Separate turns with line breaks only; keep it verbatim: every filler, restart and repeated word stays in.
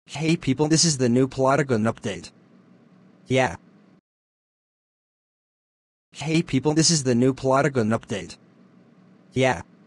Hey people, this is the new Plotagon update. Yeah. Hey people, this is the new Plotagon update. Yeah.